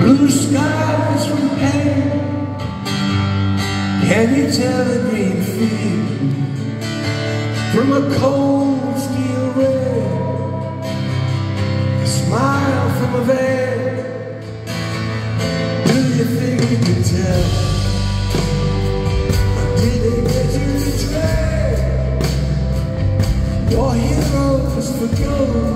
Blue skies from pain. Can you tell a green field from a cold steel rail? A smile from a veil. Do you think you can tell? Or did they get you betrayed? Your heroes for gold.